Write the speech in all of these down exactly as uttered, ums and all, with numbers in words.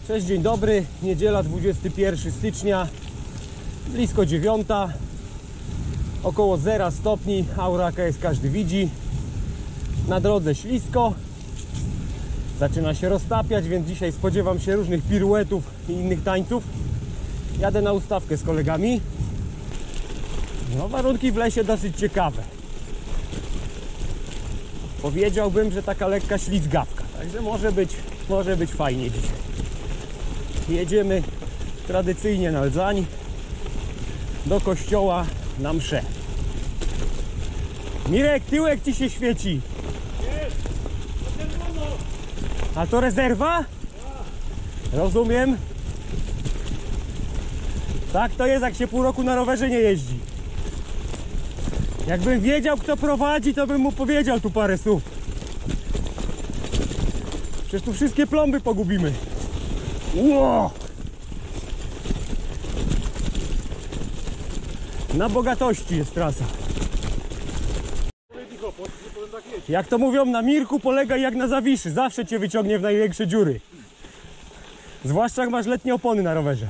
Cześć, dzień dobry. Niedziela dwudziestego pierwszego stycznia, blisko dziewiąta, około zera stopni, aura A K S każdy widzi. Na drodze ślisko, zaczyna się roztapiać, więc dzisiaj spodziewam się różnych piruetów i innych tańców. Jadę na ustawkę z kolegami. No, warunki w lesie dosyć ciekawe. Powiedziałbym, że taka lekka ślizgawka, także może być, może być fajnie dzisiaj. Jedziemy tradycyjnie na Ldzań do kościoła na mszę. Mirek, tyłek ci się świeci. A to rezerwa? Rozumiem. Tak to jest, jak się pół roku na rowerze nie jeździ. Jakbym wiedział, kto prowadzi, to bym mu powiedział tu parę słów. Przecież tu wszystkie plomby pogubimy. Ło! Na bogatości jest trasa. Jak to mówią, na Mirku polegaj jak na Zawiszy. Zawsze cię wyciągnie w największe dziury. Zwłaszcza jak masz letnie opony na rowerze.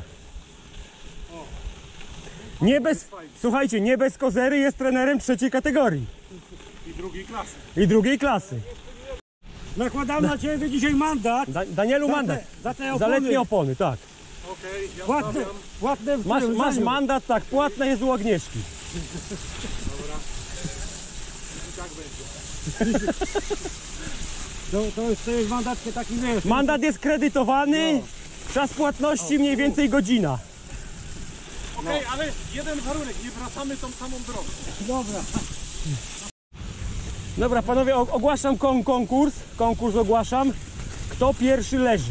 Nie bez, słuchajcie, nie bez kozery jest trenerem trzeciej kategorii. I drugiej klasy. I drugiej klasy. Nakładam na ciebie dzisiaj mandat. Da, Danielu, za mandat. Te, za te opony. Za letnie opony, tak. Okej, okay, ja Płatne, stawiam. płatne w Masz, masz mandat, tak, płatne jest u Agnieszki. Dobra. I tak będzie. To, to jest, to jest mandat taki, wiesz. Mandat jest kredytowany, no. Czas płatności mniej więcej godzina. Okej, okay, ale jeden warunek, nie wracamy tą samą drogą. Dobra. Dobra, panowie, ogłaszam kon konkurs. Konkurs ogłaszam. Kto pierwszy leży?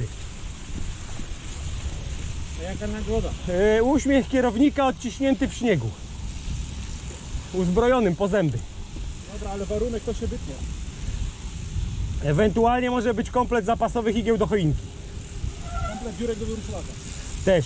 A jaka nagroda? Yy, uśmiech kierownika odciśnięty w śniegu. Uzbrojonym po zęby. Dobra, ale warunek to się wytnie. Ewentualnie może być komplet zapasowych igieł do choinki. Komplet dziurek do wyrusłaka. Też.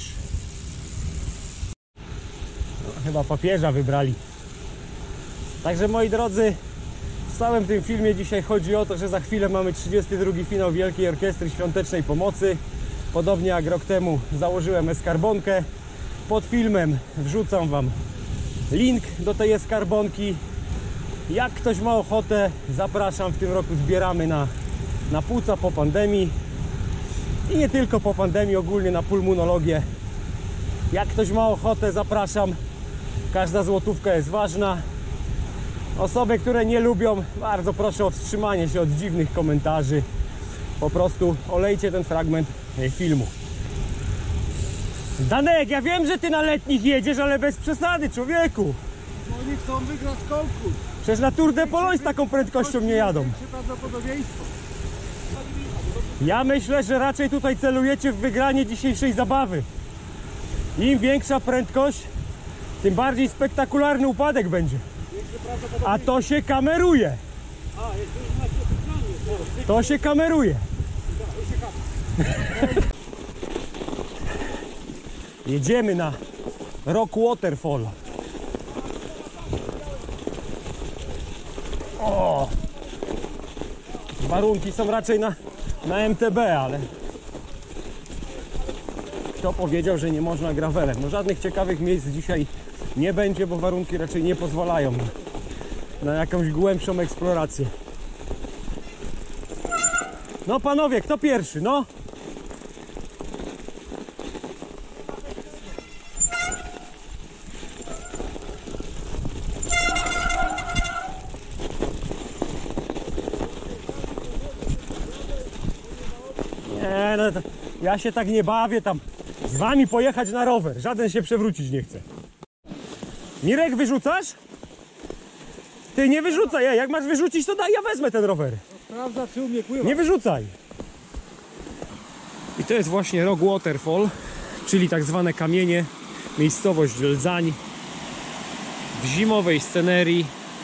No, chyba papieża wybrali. Także moi drodzy, w całym tym filmie dzisiaj chodzi o to, że za chwilę mamy trzydziesty drugi finał Wielkiej Orkiestry Świątecznej Pomocy. Podobnie jak rok temu założyłem eskarbonkę. Pod filmem wrzucam wam link do tej eskarbonki. Jak ktoś ma ochotę, zapraszam. W tym roku zbieramy na, na płuca po pandemii. I nie tylko po pandemii, ogólnie na pulmonologię. Jak ktoś ma ochotę, zapraszam. Każda złotówka jest ważna. Osoby, które nie lubią, bardzo proszę o wstrzymanie się od dziwnych komentarzy. Po prostu olejcie ten fragment filmu. Danek, ja wiem, że ty na letnich jedziesz, ale bez przesady, człowieku. Oni chcą wygrać konkurs. Przecież na Tour de Pologne z taką prędkością nie jadą. Prawdopodobieństwo. Ja myślę, że raczej tutaj celujecie w wygranie dzisiejszej zabawy. Im większa prędkość, tym bardziej spektakularny upadek będzie. A to się kameruje. To się kameruje. Jedziemy na Rock Waterfall. O! Warunki są raczej na, na M T B, ale kto powiedział, że nie można gravelem? No żadnych ciekawych miejsc dzisiaj nie będzie, bo warunki raczej nie pozwalają na, na jakąś głębszą eksplorację. No panowie, kto pierwszy? No? Nie, no to ja się tak nie bawię tam z wami pojechać na rower. Żaden się przewrócić nie chce. Mirek, wyrzucasz? Ty nie wyrzucaj, ja, jak masz wyrzucić, to daj, ja wezmę ten rower. Sprawdza, czy umie pływać. Nie wyrzucaj. I to jest właśnie Rock Waterfall, czyli tak zwane kamienie, miejscowość Ldzań, w zimowej scenerii.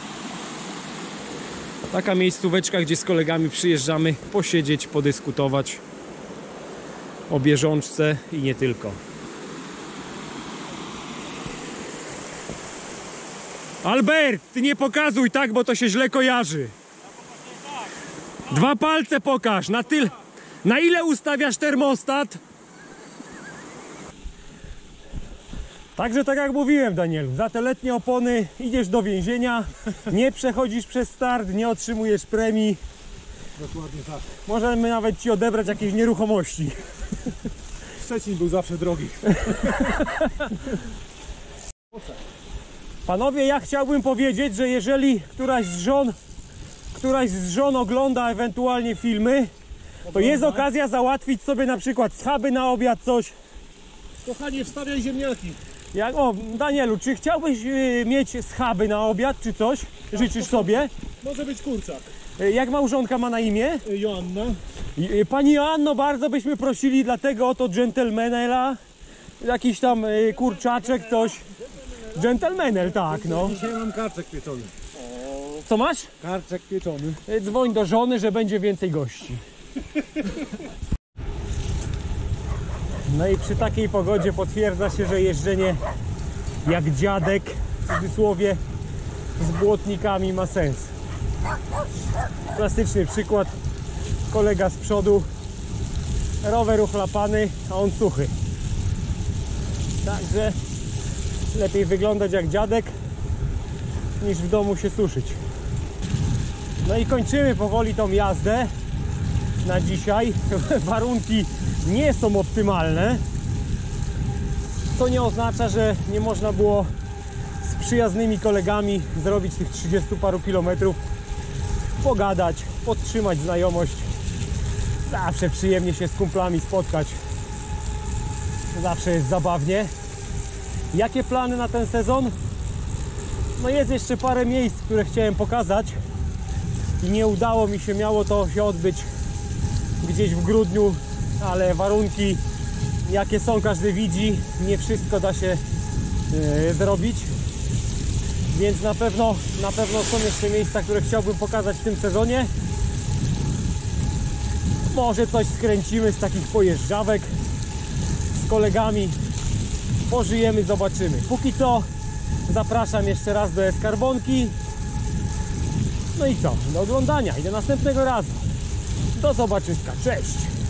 Taka miejscóweczka, gdzie z kolegami przyjeżdżamy posiedzieć, podyskutować o bieżączce i nie tylko. Albert, ty nie pokazuj tak, bo to się źle kojarzy. Dwa palce pokaż, na tyle. Na ile ustawiasz termostat? Także tak jak mówiłem, Danielu, za te letnie opony idziesz do więzienia, nie przechodzisz przez start, nie otrzymujesz premii. Dokładnie tak. Możemy nawet ci odebrać jakieś nieruchomości. Szczecin był zawsze drogi. Panowie, ja chciałbym powiedzieć, że jeżeli któraś z żon, któraś z żon ogląda ewentualnie filmy, to jest okazja załatwić sobie na przykład schaby na obiad, coś. Kochanie, wstawiaj ziemniaki. Jak, o, Danielu, czy chciałbyś y, mieć schaby na obiad, czy coś? Życzysz sobie? Może być kurczak. Y, Jak małżonka ma na imię? Y, Joanna. Y, y, Pani Joanno, bardzo byśmy prosili dlatego oto dżentelmenela, jakiś tam y, kurczaczek, coś. Dżentelmenel, tak, no. Dzisiaj mam karczek pieczony. Co masz? Karczek pieczony. Y, Dzwoń do żony, że będzie więcej gości. No i przy takiej pogodzie potwierdza się, że jeżdżenie jak dziadek, w cudzysłowie, z błotnikami ma sens. Klasyczny przykład. Kolega z przodu, rower uchlapany, a on suchy. Także lepiej wyglądać jak dziadek, niż w domu się suszyć. No i kończymy powoli tą jazdę na dzisiaj. Warunki nie są optymalne, co nie oznacza, że nie można było z przyjaznymi kolegami zrobić tych trzydziestu paru kilometrów, pogadać, podtrzymać znajomość. Zawsze przyjemnie się z kumplami spotkać, zawsze jest zabawnie. Jakie plany na ten sezon? No jest jeszcze parę miejsc, które chciałem pokazać i nie udało mi się, miało to się odbyć gdzieś w grudniu, ale warunki jakie są, każdy widzi, nie wszystko da się e, zrobić, więc na pewno, na pewno są jeszcze miejsca, które chciałbym pokazać w tym sezonie. Może coś skręcimy z takich pojeżdżawek z kolegami, pożyjemy, zobaczymy. Póki co zapraszam jeszcze raz do Eskarbonki. No i co? Do oglądania i do następnego razu. Do zobaczyska. Cześć!